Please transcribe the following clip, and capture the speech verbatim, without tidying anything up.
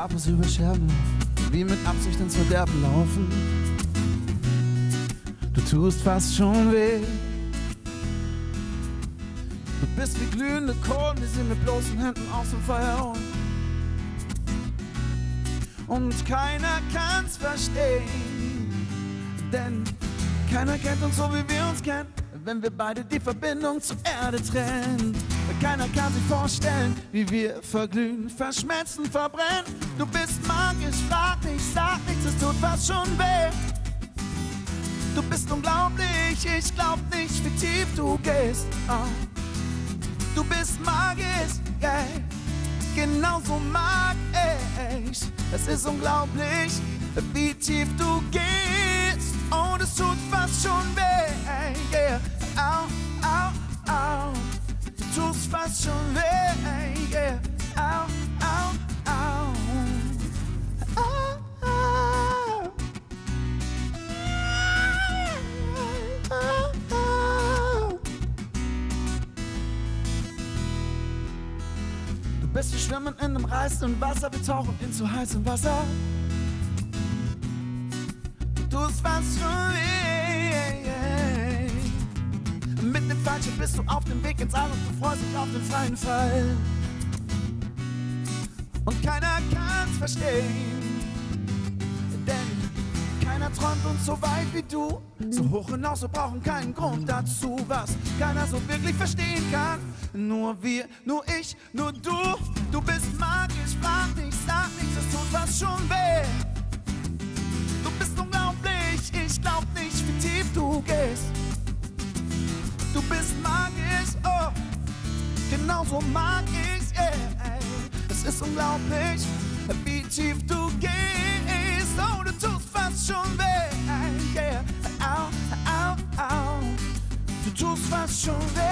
barfuß über Scherben, wie mit Absicht ins Verderben laufen. Du tust fast schon weh. Du bist wie glühende Kohlen, die sie mit bloßen Händen aus dem Feuer holen. Und keiner kann's verstehen, denn keiner kennt uns so, wie wir uns kennen, wenn wir beide die Verbindung zur Erde trennen. Keiner kann sich vorstellen, wie wir verglühen, verschmelzen, verbrennen. Du bist magisch, frag nicht, sag nichts, es tut fast schon weh. Du bist unglaublich, ich glaub nicht, wie tief du gehst. Oh. Du bist magisch, yeah. Genauso mag ich. Es ist unglaublich, wie tief du gehst. Und es tut fast schon weh, yeah. Au, au, au. Du tust fast schon weh, yeah. Au, au, au. Au, au. Au, au. Du bist wie Schwimmen in einem reißenden Wasser, wir tauchen in zu heißem Wasser. Du tust fast schon weh, yeah. Mit dem Fallschirm bist du auf dem Weg ins All und du freust dich auf den freien Fall. Und keiner kann's verstehen, denn keiner träumt uns so weit wie du. So hoch hinaus, wir brauchen keinen Grund dazu, was keiner so wirklich verstehen kann. Nur wir, nur ich, nur du. Du bist magisch, frag nicht, sag nichts, es tut fast schon weh. Du bist unglaublich, ich glaub nicht, wie tief du gehst. Du bist magisch, oh, genauso mag ich's, yeah. Es ist unglaublich, wie tief du gehst. Oh, du tust fast schon weh, yeah. Au, au, au. Du tust fast schon weh.